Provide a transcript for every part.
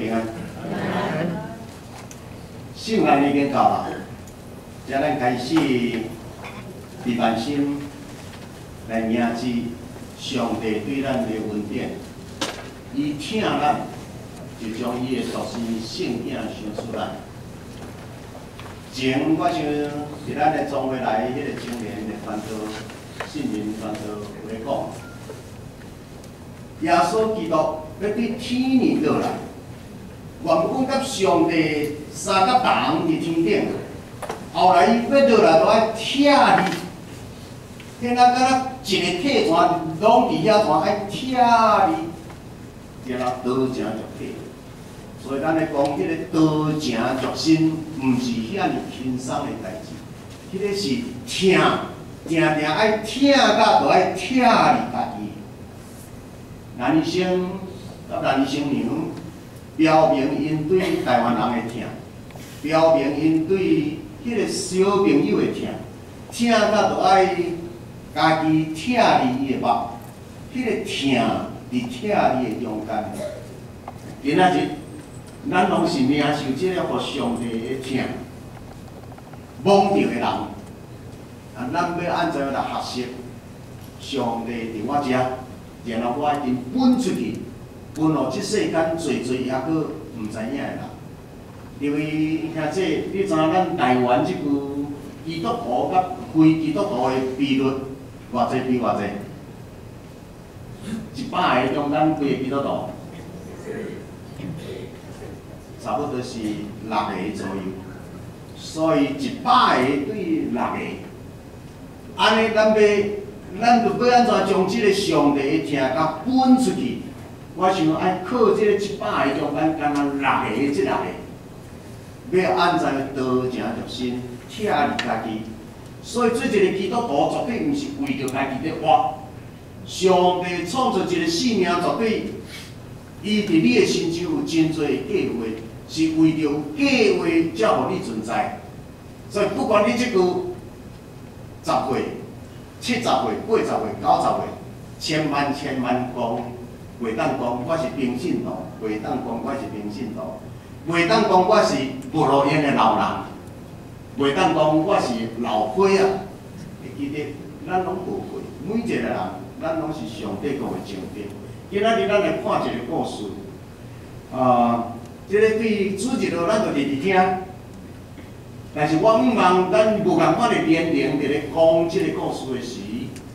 平安。圣诞已经到了，则咱开始伫万心来铭记上帝对咱的恩典，伊疼咱，就将伊的独生圣囝生出来。前我想伫咱的总会内迄个青年的传道、信任传道有咧讲，耶稣基督要对天而落来。 原本甲上帝三甲人伫天顶，后来伊要落来都爱拆你，听咱敢若一个体团拢伫遐团爱拆你，然后道成肉体。所以咱咧讲，迄个道成肉身，毋是遐尼轻松的代志，迄个是疼，定定爱疼甲都爱拆你家己。男生甲男生娘。 表明因对台湾人的疼，表明因对迄个小朋友的疼，疼到着爱家己疼你伊的目，迄个疼伫疼你的中间。今仔日，咱拢是领受即个互上帝的疼，蒙着的人，咱要安怎来学习上帝伫我遮，然后我一定分出去。 分互即世间侪侪还阁毋知影的人，因为兄姐，你知影咱台湾即句基督徒甲非基督徒的比率偌济比偌济？100个中间几个基督徒？差不多是6个左右，所以100个对6个，安尼咱就要安怎将即个上帝的疼甲分出去？ 我想爱靠即个100个中间，敢若6个，即6个，要安怎道成肉身，疼你家己。所以做一个基督徒，绝对毋是为着家己咧活。上帝创造一个生命，绝对伊伫你的身上有真侪计划，是为着计划才互你存在。所以不管你即句10岁、70岁、80岁、90岁，千万讲。 袂当讲我是平信徒，袂当讲我是平信徒，袂当讲我是无路用的老人，袂当讲我是老伙仔。其实咱拢无过，每一个人，咱拢是上帝国的精兵。今仔日咱来看一个故事，即个对主日咯，咱就直直听。但是我毋望咱无共款的年龄伫咧讲即个故事的时。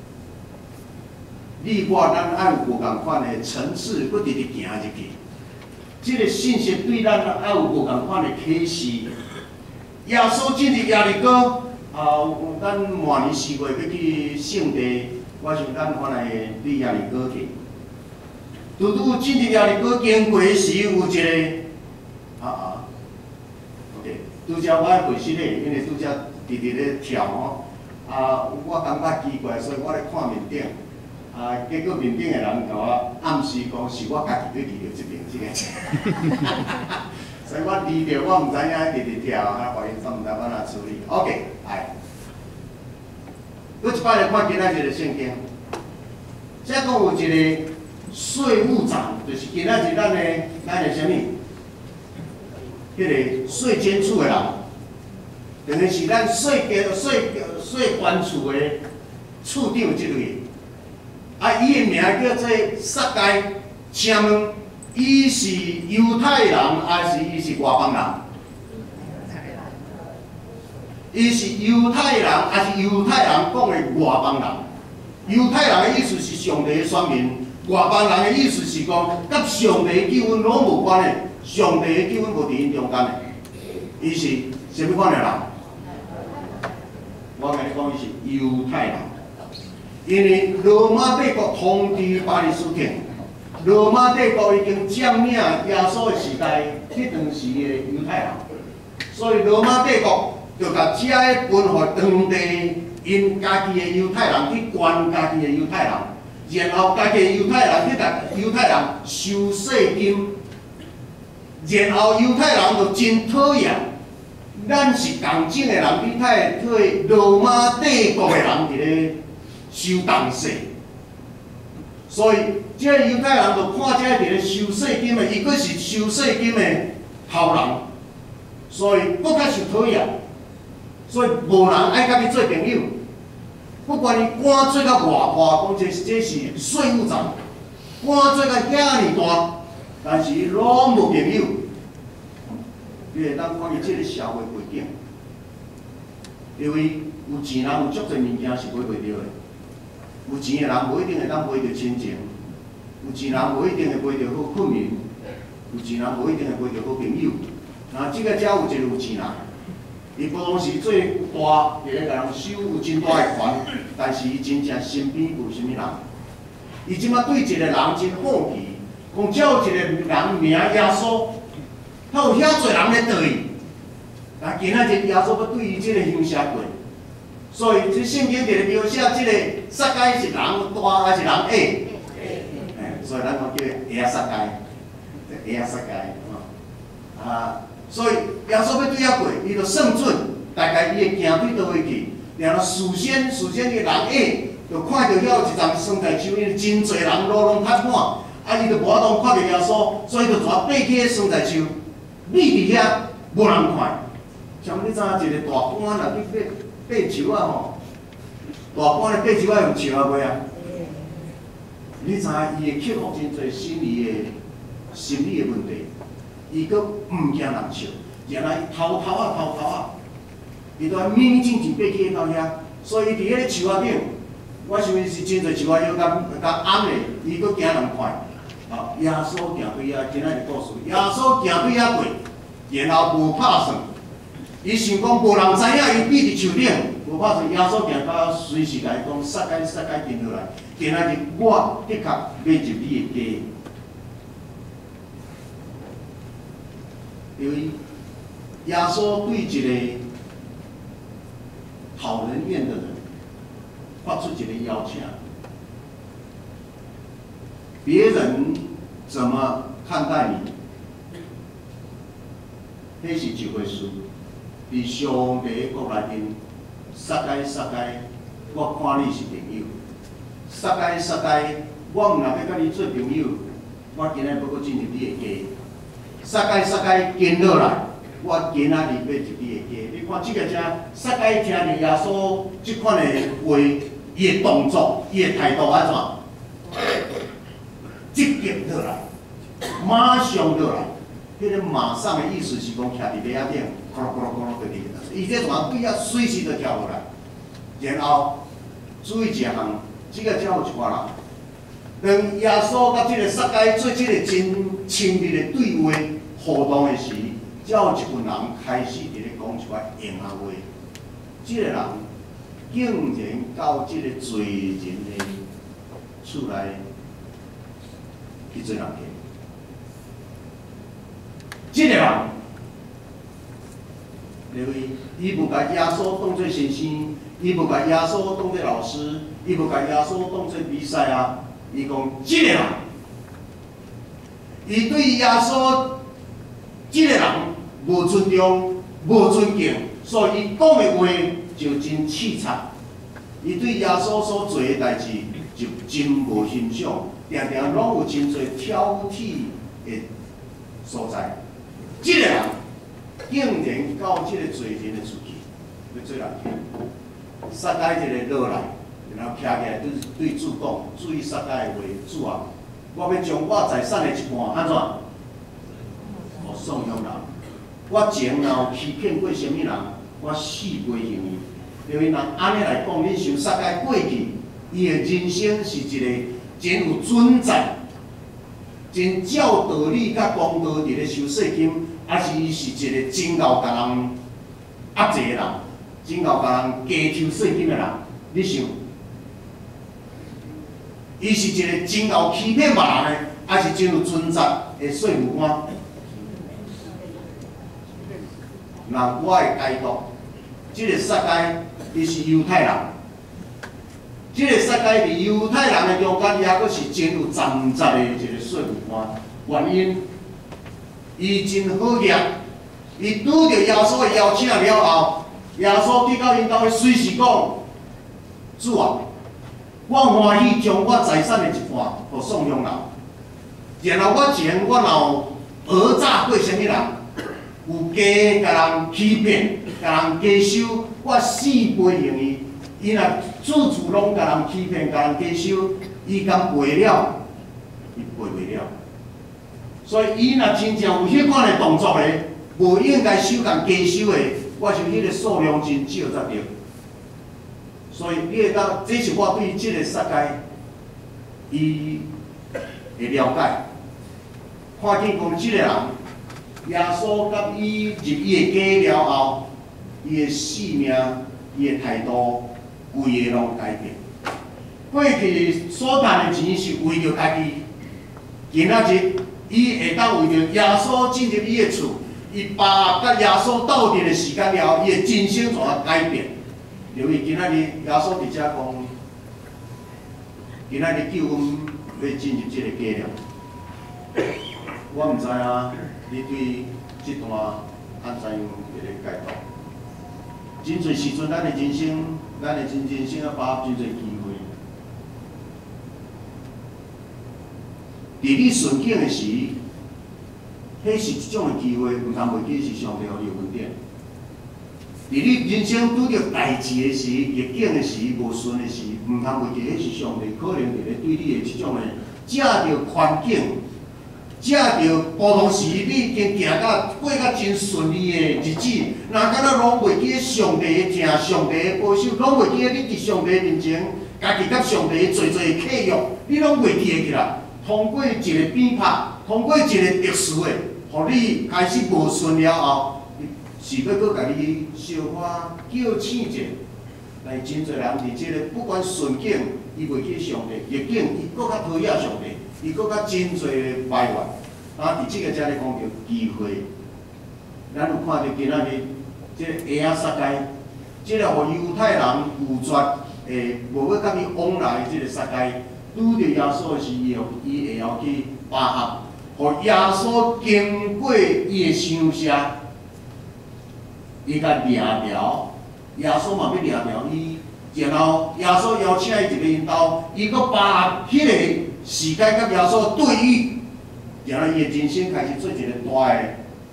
你我咱爱有无共款的层次，搁直直行入去。即个信息对咱爱有无共款的启示。耶稣进入耶利哥，咱明年4月要去圣地，我想咱可能会对耶利哥去。拄进入耶利哥经过时，有一个，OK， 拄则我爱背失咧，因为拄则直直咧跳吼，我感觉奇怪，所以我咧看面顶。 结果面顶的人甲我暗示讲是我家己咧离着即边即个，所以我离着我毋知影直直跳，怀疑煞毋知要安怎处理。OK， 来，佫一摆来看今仔日的圣经，遮讲有一个税务长，就是今仔日咱的啥物？迄个税监处的人，等于是咱税关处的处长即类。 伊的名叫做撒该，请问伊是犹太人还是伊是外邦人？伊是犹太人还是犹太人讲的外邦人？犹太人的意思是上帝的选民，外邦人的意思是讲甲上帝的救恩拢无关的，上帝的救恩无伫因中间的。伊是啥物款的人？我甲你讲，伊是犹太人。 因为罗马帝国统治巴勒斯坦，罗马帝国已经占领耶稣的时代，迄段时的犹太人，所以罗马帝国就甲遮个分互当地因家己的犹太人去管家己的犹太人，然后家己的犹太人去甲犹太人收税金，然后犹太人就真讨厌，咱是共种的人，你太替罗马帝国的人伫咧。 收东西， 所以这个犹太人就看这个受税金的，伊佫是受税金的后人，所以佫较受讨厌。所以无人爱甲你做朋友，不管你官做到偌大，讲这是税务长，官做到遐尼大，但是伊拢无朋友。你会当看见这个社会背景，因为有钱人有足侪物件是买袂着的。有钱的人无一定会当买着亲情，有钱人无一定会买着好困眠，有钱人无一定会买着好朋友。那即个遮有一个有钱人，伊无当时最大，伫咧甲人收有真大的权，但是伊真正身边有啥物人？伊即马对一个人真好奇，讲只有一个人名耶稣，他有遐侪人咧对伊，但今仔日耶稣要对伊即个乡下过。所以，这圣经伫咧描写即个撒该是人大还是人矮？所以咱讲叫矮撒该，矮撒该啊。所以耶稣要对遐过，伊就算准，大概伊会行对倒位去。然后事先个人矮，就看到遐有一丛酸菜树，因为真侪人路拢较满，啊，伊就无法度看到耶稣，所以就带爬起个酸菜树，立伫遐无人看。像你知影一个大官啊，去爬树啊吼，大官咧爬树啊用树啊袂啊？你知影伊会克服真侪心理的问题，伊佫毋惊人笑，然后伊偷啊，伊都咪咪静静爬起到遐，所以伫迄个树仔顶，我想是真侪树仔摇甲暗的，伊佫惊人看。啊，耶稣行对遐，今仔日故事，耶稣行对遐过，然后无拍算。伊想讲无人知影，伊闭伫树顶，无拍算。耶稣行到随时甲伊讲，撒该停落来。今仔日我的确要入你的家，因为耶稣对一个讨人厌的人发出一个邀请，别人怎么看待你，那是一回事。伫上帝的国内面，撒该，我看你是朋友；撒该，我毋若要甲你做朋友，我今仔要搁进入你的家。撒该，跟落来，我今仔日要入你的家。你看即个遮，撒该听着耶稣即款的话，伊的动作，伊的态度安怎？积极落来，马上落来。迄个马上的意思是讲徛伫马仔顶，咕噜就伫。伊这船对遐随时就跳落来。然后注意一项，即个才有一寡人，当耶稣甲即个撒该做即个真亲密的对话互动的时，才有一群人开始伫咧讲一寡闲话。即个人竟然到即个罪人的厝内去做人客。即个人，因为伊无把耶稣当作先生，伊无把耶稣当作老师，伊无把耶稣当作弥赛亚。伊讲即个人，伊对耶稣即个人无尊重、无尊敬，所以伊讲的话就真刺擦。伊对耶稣所做的代志就真无欣赏，常常拢有真侪挑剔的所在。即个人竟然到即个罪人的厝去，要做人客。撒该一个落来，然后徛起来对主讲，注意撒该的话，主啊，我要将我财产的一半安怎？互送向人。我前若有欺骗过什么人，我死袂行伊。因为若安尼来讲，恁想撒该过去，伊的人生是一个真有准则。真照道理甲公道伫咧收税金，还是伊是一个真够甲人压制的人，真够甲人加收税金的人？你想，伊是一个真够欺骗别人的，还是真有准则的税务官？那我会解读，即个撒该伊是犹太人。即个撒该伫犹太人的中间，也阁是真有站杂的一个税务官。原因，伊真好业，伊拄着耶稣的邀请了后，耶稣对到因兜随时讲：主啊， 我欢喜将我财产的一半互送养老，然后我前我若讹诈过啥物人，有甲人欺骗，甲人加收，我4倍用伊。伊若处拢甲人欺骗，甲人加收，伊敢赔了？伊赔袂了。所以伊若真正有迄款的动作的，无应该收共加收的，我想迄个数量真少才对。所以你会当，这是我对即个世界伊的了解。看见讲即个人，耶稣甲伊入伊的家了后，伊的性命、伊的态度，规个拢改变。过去所赚的钱是为着家己，今仔日伊会当为着耶稣进入伊的厝，伊把甲耶稣斗阵的时间了后，伊的人生怎啊改变？因为今仔日耶稣伫遮讲，今仔日叫阮要进入即个家了。我毋知影你对即段安怎样一个解读？真侪时阵，咱的人生，啊，把握真侪机会。伫你顺境的时，迄是一种的机会，毋通袂记是上帝互你恩典。伫你人生拄着代志的时、逆境的时、无顺的时，毋通袂记迄是上帝可能伫咧对你的即种的借着环境。借着普通时，你已经行到过到真顺利的日子，若敢若拢袂记上帝的疼、上帝的保守，拢袂记你伫上帝面前，家己甲上帝做做契约，你拢袂记起来。通过一个变拍，通过一个特殊的，互你开始无顺了后，是要搁甲你小可叫醒者。但真侪人伫即个不管顺境，伊袂记上帝；逆境，伊搁较讨厌上帝。伊搁较真侪埋怨，啊！伫即个遮咧讲着机会，咱有看到今仔日即个埃仔世界，即个互犹太人拒绝诶，无要甲伊往来即个世界，拄着耶稣的时，伊会晓去把握，互耶稣经过伊的想舍，伊甲掠条，耶稣嘛要掠条伊，然后耶稣邀请伊入去因兜，伊搁把握迄个。时间甲耶稣对语，然后伊的人生开始做一个大的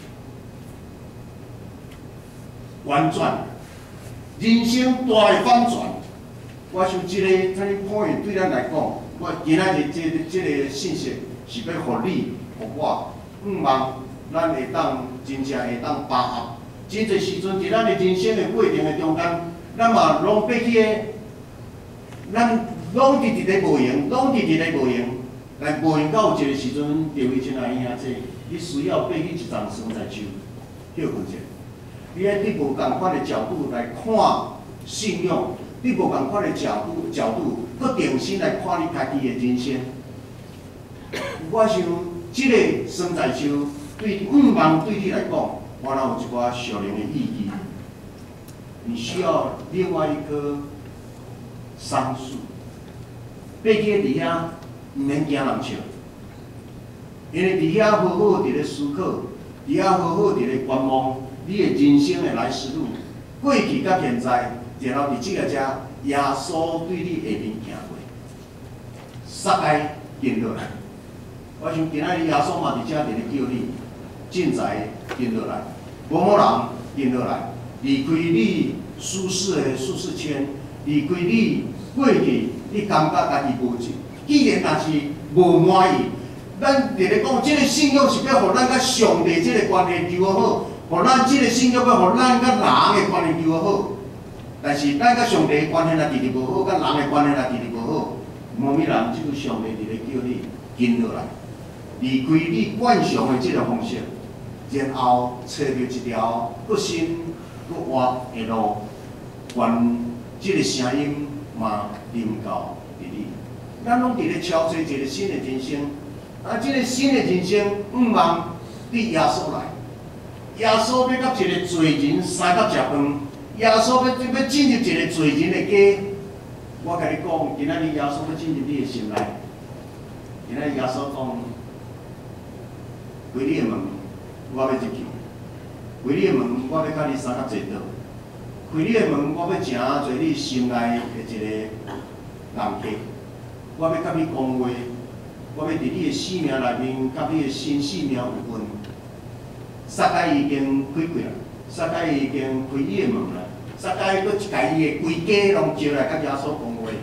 反转，人生大的反转。我想即个这个 point 对咱来讲，我今仔日即个信息是要互你、互我，望咱会当真正会当把握。真侪时阵伫咱的人生的过程的中间，咱嘛拢爬去个，咱。拢直直咧无用，但无用到有一个时阵，地位真来影这，你需要爬去一丛酸菜树，休困者。你无共款的角度来看信仰，你无共款的角度，搁重新来看你家己的人生。我想，即个酸菜树对望对你来讲，可能有一寡小量的意义。你需要另外一棵桑树。爬去伫遐，毋免惊人笑，因为伫遐好好伫咧思考，伫遐好好伫咧观望你的人生的来时路，过去甲现在，然后伫即个遮，耶稣对你下面行过，世界跟落来。我想今仔日耶稣嘛伫遮伫咧叫你，进财跟落来，某人跟落来，离开你舒适的舒适圈，离开你过去。你感觉家己无尽，既然若是无满意，咱伫咧讲，即个信仰是要互咱甲上帝即个关系求好，互咱即个信仰要互咱甲人的关系求好。但是咱甲上帝的关系若直直无好，甲人的关系若直直无好，无咪人，即个上帝伫咧叫你跟落来，离开你惯常的即个方式，然后找到一条搁新、搁活的路，愿即个声音。嘛，临到伫你，咱拢伫咧敲找一个新的人生。啊，即个新的人生，望对耶稣来。耶稣要甲一个罪人三角食饭，耶稣要进入一个罪人的家。我甲你讲，今仔日耶稣要进入你的心内。今仔日耶稣讲，为你的门，我要入去；为你的门，我要甲你三角坐倒。开你的门，我要诚做你心内的一个人客，我要甲你讲话，我要伫你的生命内面，甲你的新生命有关。撒该已经开过啦，撒该已经开伊的门啦，撒该佫甲伊的规家拢招来，甲耶稣讲话。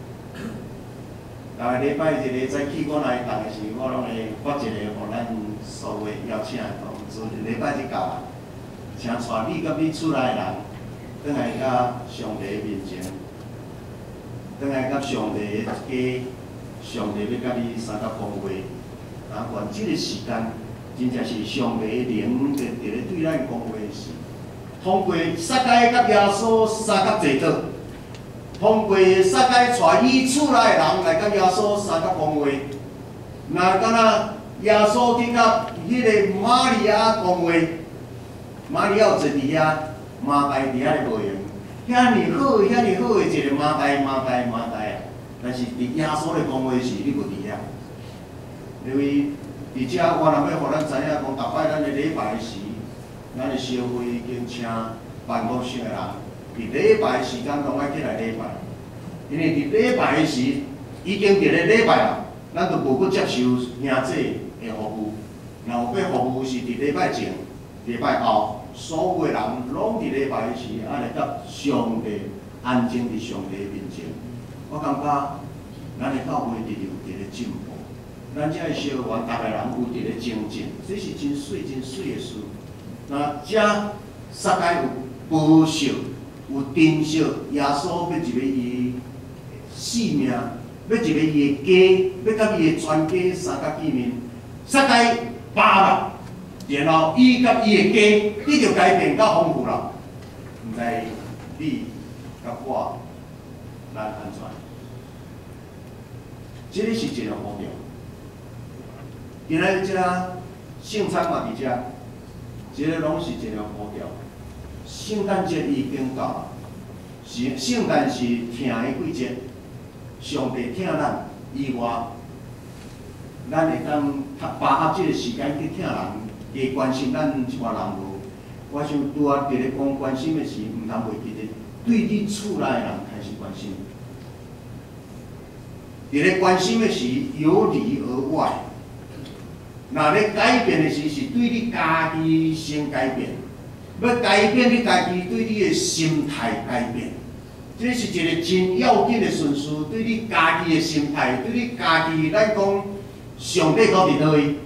逐个礼拜一个早起，我来动的时，我拢会发一个，互咱所有邀请的同志，礼拜一到啊，请带你甲你厝内的人，转来甲上帝面前，转来甲上帝的家，上帝要甲你三甲讲话，啊，愿即个时间，真正是上帝的灵伫咧对咱讲话时，通过撒该甲耶稣三甲坐倒。通过撒该带伊厝内的人来甲耶稣三甲讲话，若敢若耶稣去甲迄个玛利亚讲话，玛利亚有坐伫遐，马大伫遐咧无用，遐尼好的一个马大啊！但是伫耶稣咧讲话时，你无伫遐，因为伫遮我若要互咱知影讲，逐摆咱的礼拜时，咱的社会已经请办公室的人。伫礼拜时间拢爱起来礼拜，因为伫礼拜的时已经伫咧礼拜啦，咱就无搁接受兄弟的服务。若有要服务是伫礼拜前、礼拜后，所有的人拢伫礼拜的时，爱来甲上帝安静伫上帝面前。我感觉咱的教会直直有伫咧进步，咱遮的社员逐个人有伫咧精进，这是真水的事。那遮撒该有保守。有珍惜耶稣要入个伊性命，要入个伊的家，要甲伊的全家三甲见面，撒该巴目，然后伊甲伊的家，你就改变较丰富啦。毋知你甲我咱安怎？这个是一个呼召。今仔日遮圣餐嘛伫遮，这个拢是一个呼召。圣诞节已经到了，圣诞是听的季节，上帝听咱以外，咱会当把握这个时间去听人，加关心咱即寡人无。我想拄仔伫咧讲关心的时，毋通袂记得对你厝内的人开始关心。伫咧关心的时，由里而外。若咧改变的时，是对你家己先改变。要改变你家己对你的心态改变，这是一个真要紧的顺序。对你家己的心态，对你家己，咱讲上帝搁伫倒位？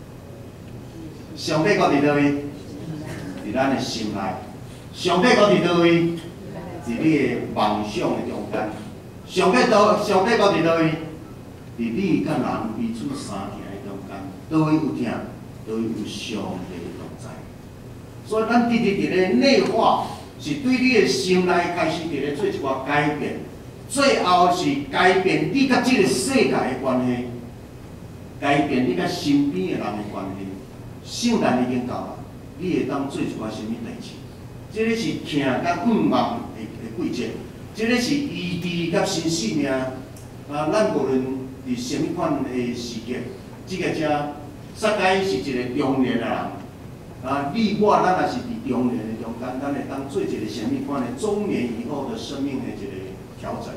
上帝搁伫倒位？伫咱的心内。上帝搁伫倒位？伫你的梦想的中间。上帝搁伫倒位？伫你甲人彼此相行的中间。倒位有听，倒位有上帝。所以，咱直直伫咧内化，是对你的心内开始伫咧做一寡改变，最后是改变你甲即个世界的关系，改变你甲身边的人的关系。圣诞已经到了，你会当做一寡什么代志？这个是听甲望的季节，这个是医治甲新生命。咱无论伫什么款的时节，这个遮撒该是一个中年的人。你我咱也是伫中年的中间，咱会当做一个什么款的中年以后的生命的一个调整。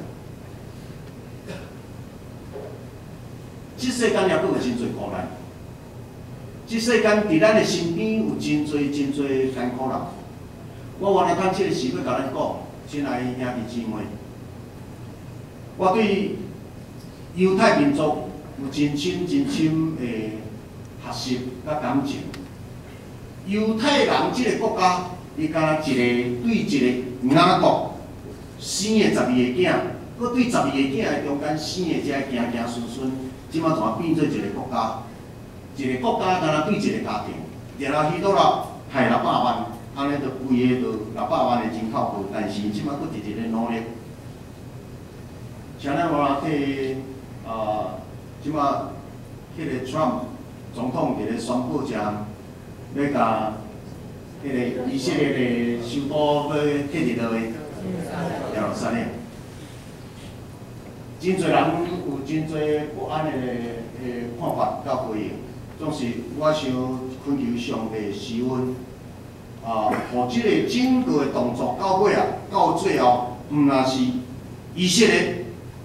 这世间也佫有真侪苦难，这世间伫咱的身边有真侪艰苦人。我原来当这个时要甲咱讲，亲爱的兄弟姊妹，我对犹太民族有真深的学习甲感情。犹太人即个国家，伊敢若一个对一个雅各生的12个囝，佮对12个囝的中间生的遮行顺，即马全变做一个国家。一个国家敢若对一个家庭，然后希多勒害600万，安尼就规个就600万的人口数，但是即马佫直直咧努力。像咱话替即马迄个 Trump 总统伫咧宣布遮。要甲迄个以色列的首都要建伫倒位？耶路撒冷。真侪人有真侪不安的看法甲回应，总是我想恳求上帝施恩，互即个整个的动作到尾啊，到最后，毋若是以色列，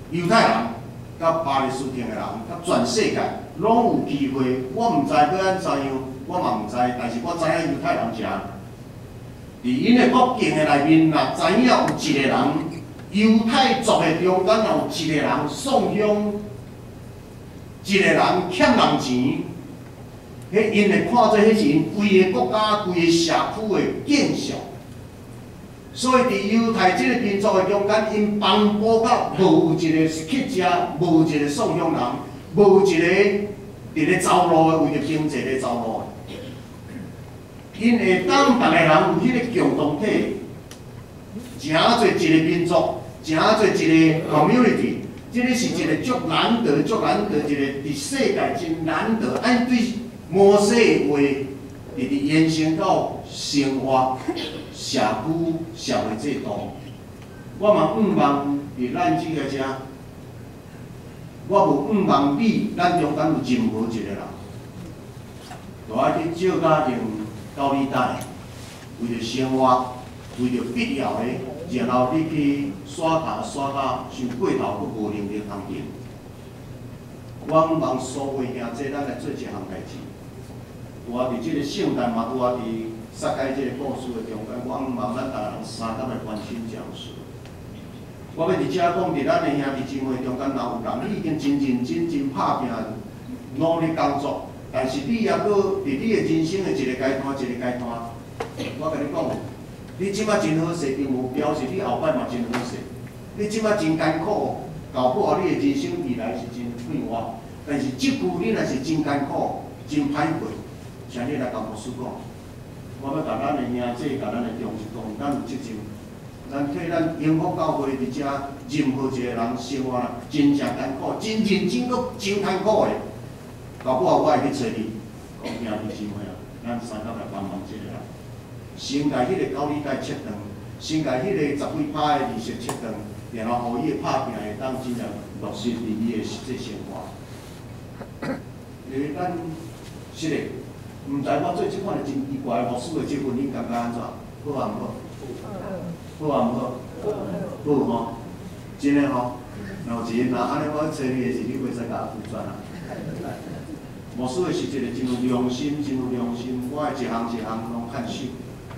犹太人、甲巴勒斯坦的人、甲全世界拢有机会。我毋知要安怎样，我嘛毋知，但是我知影犹太人食。伫因的国境的内面，若知影有一个人，犹太族的中间有一个人送香，一个人欠人钱，迄因会看做迄是因规个国家、规个社区的建设。所以伫犹太即个民族的中间，因颁布到无有一个乞食，无有一个送香人，无有一个伫咧走路的为着经济咧走路的。因会当逐个人有迄个共同体，诚侪一个民族，诚侪一个 community， 即个是一个足难得、足难得一个伫世界真难得。按对摩西的话，直直延伸到生活、社区、社会制度。我嘛毋望伫咱即个遮，我无毋望你咱中间有任何一个人，就爱去借家庭。到你等，为着生活，为着必要的，然后你去耍卡耍到想过头，佫无能力通行。我毋望所有兄弟咱来做一项代志。我伫即个圣诞嘛，拄啊伫撒该即个故事的中间，我毋望咱逐个人三甲来关心这事。我要伫遮讲，伫咱的兄弟姊妹中间，若有人你已经真认真、真拍拼，努力工作。但是你也搁伫你的人生的一个阶段，我甲你讲，你即摆真好势，并无表示你后摆嘛真好势。你即摆真艰苦，搞不好你的人生未来是真快活。但是即句你若是真艰苦、真歹过，请你来甲牧师讲，我要甲咱的兄弟、甲咱的同事讲，咱有责任，咱替咱永福教会伫遮任何一个人生活真正艰苦、真认真搁真艰苦的。搞不好我会去找你，讲兄弟姊妹啊，咱三甲来帮忙一下。先甲迄个教理界切断，先甲迄个十几趴的利息切断，然后互伊的拍拼会当真正落实伫伊的实际生活。因为咱是嘞，毋知我做即款的真奇怪的牧师的结婚，恁感觉安怎？好啊毋好？好啊毋好？好吼，真诶吼。然后一个若安尼，我找你的是你袂使甲我负责啊。牧师的是一个真有良心、真有良心，我的一项一项拢看守。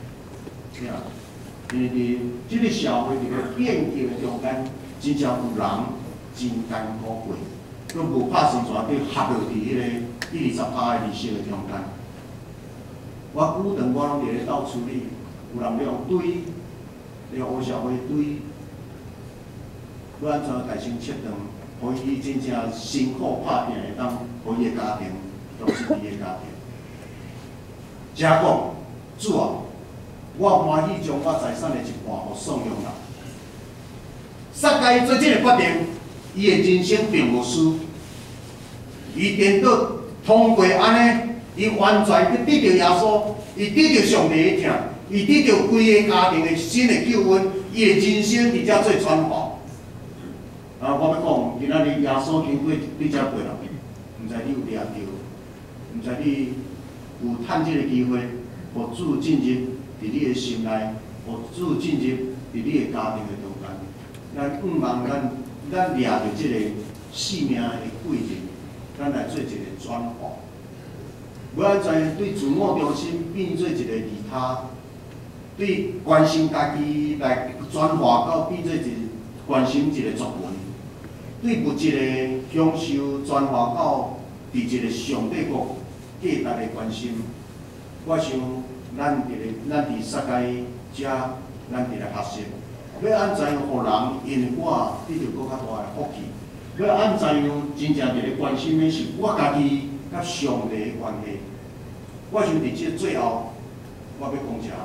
因为伫即个社会伫个变革的中间，真正有人真艰苦过，佮无拍算全去合落伫迄个20%的利息的中间。我久长我拢伫咧斗处理，有人要用堆，用黑社会堆，要安怎家先切断，互伊真正辛苦拍拼会当，互伊的家庭。都是伊的家庭。遮讲，主啊，我欢喜将我财产的一半互送用人。撒该做这个决定，伊的人生并无输，伊颠倒通过安尼，伊完全去得到耶稣，伊得到上帝的疼，伊得到规个家庭的新的救恩，伊的人生伫遮做转化。啊，我要讲，今仔日耶稣经过你遮过来，毋知你有掠着？毋知你有趁这个机会，互主进入伫你的心内，互主进入伫你的家庭的中间。咱毋望咱掠着这个生命的贵人，咱来做一个转化。要安怎对自我中心变做一个利他，对关心家己来转化到变做一个关心一个族群，对物质的享受转化到伫一个上帝国。价值的关心，我想咱伫撒该遮，咱伫来学习，要安怎样互人因我得到更较大的福气？要安怎样真正伫咧关心的是我家己甲上帝的关系？我想伫即最后，我要讲一下。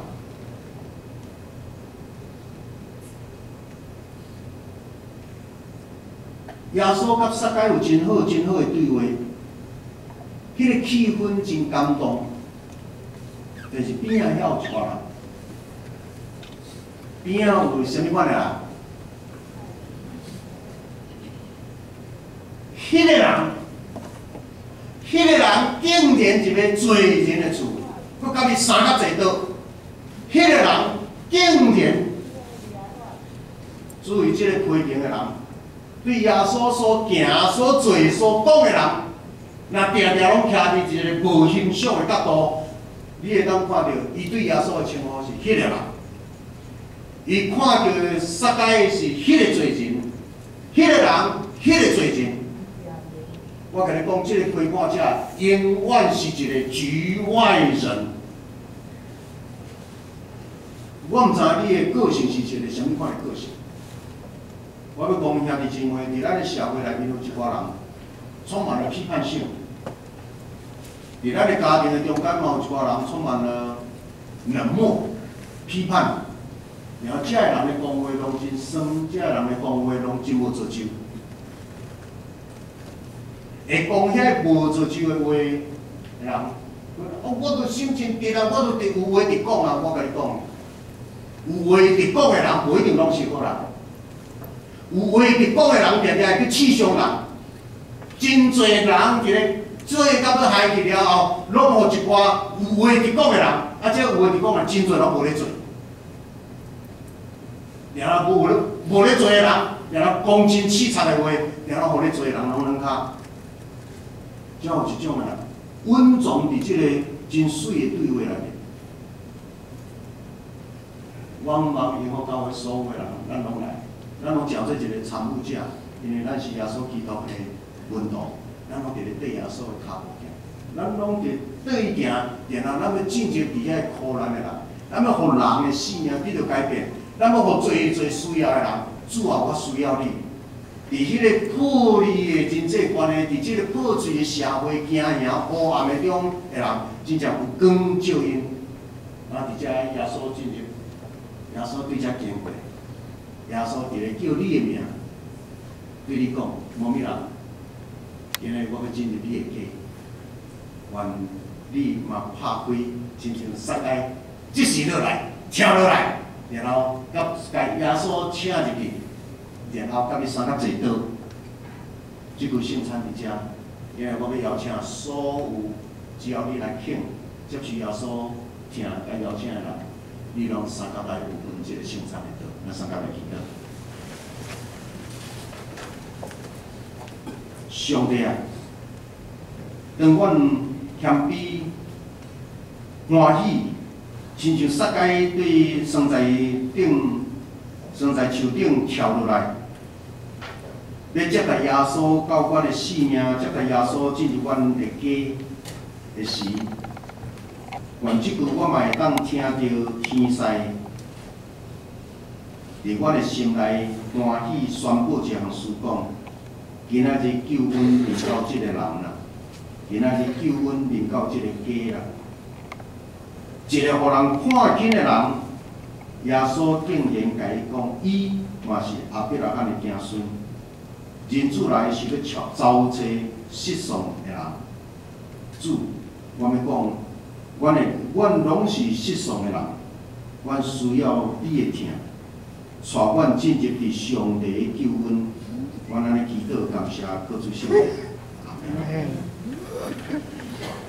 耶稣甲撒该有真好真好的对话。迄个气氛真感动，但是边仔遐有一个人，边仔有啥物款的人？迄个人竟然一个罪人的厝，佮甲你三甲坐倒，迄个人竟然，注意即个批评的人， 对耶稣所行、所做、所讲的人，若定定拢徛伫一个无欣赏的角度，你会当看到伊对耶稣的称呼是迄个人。伊看到撒该是迄个罪人，迄个人，迄个罪人。我甲你讲，这个批判者永远是一个局外人。我毋知你的个性是一个什么款的个性。我要讲兄弟姊妹，伫咱的社会内面有一寡人充满了批判性。伫咱的家庭的中间嘛，有一寡人充满了冷漠、批判。然后，这个人的讲话拢真酸，这个人的讲话拢真无造就。会讲遐无造就的话的人，我著心情低啊，我著有话直讲啊，我甲你讲。有话直讲的人，无一定拢是好人。有话直讲的人，定定会去刺伤人。真侪人伫咧做到要害去了后，拢互一寡有话直讲的人，这有话直讲的人，真侪拢无咧做。然后无咧做的人，然后讲真刺擦的话，然后互咧做的人拢软骹。才有一种人稳重伫即个真水的对话内面。我毋茫因福教会所有的人，咱拢来，咱拢照做一个参悟者，因为咱是耶稣基督的门徒，咱拢伫咧缀耶稣的脚步行，咱拢伫缀伊行，然后咱要进入伫遐苦难的人，咱要互人的性命得到改变，咱要互最需要的人，主啊，我需要你。伫迄个破裂的人际关系，伫即个破碎的社会惊惶黑暗的中的人，真正有光照因。啊，伫遮耶稣进入。耶稣对遮经过，耶稣伫咧叫你的名，对你讲，某物人，今日我要进入你的家，愿你嘛拍开，亲像撒该即时落来，跳落来，然后甲耶稣请入去，然后甲你三角坐倒。即句圣餐伫遮，因为我要邀请所有只要你来请接受耶稣请该邀请的人。你拢三角来有分即个圣餐的道，咱三角来祈祷。上帝啊，当阮谦卑欢喜，亲像撒该对生在树顶跳落来，要接待耶稣到阮的性命，接待耶稣进入阮的家的时。愿即句我嘛会当听到天使，伫我的心内欢喜宣布一项事讲：今仔日救恩临到即个人啦，今仔日救恩临到即个家啦。一个互人看紧的人，耶稣竟然甲伊讲，伊嘛是亚伯拉罕的子孙。人子来是要招找失丧的人。主，我要讲。阮拢是失丧的人，阮需要你的疼，带阮进入伫上帝的救恩。阮安尼祈祷，感谢，各主圣名，阿门。